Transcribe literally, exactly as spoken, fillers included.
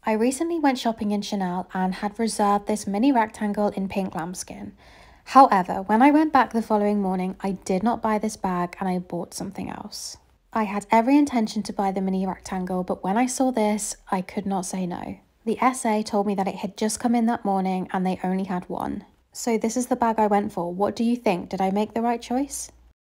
I recently went shopping in Chanel and had reserved this mini rectangle in pink lambskin. However, when I went back the following morning, I did not buy this bag and I bought something else. I had every intention to buy the mini rectangle, but when I saw this, I could not say no. The S A told me that it had just come in that morning and they only had one. So this is the bag I went for. What do you think? Did I make the right choice?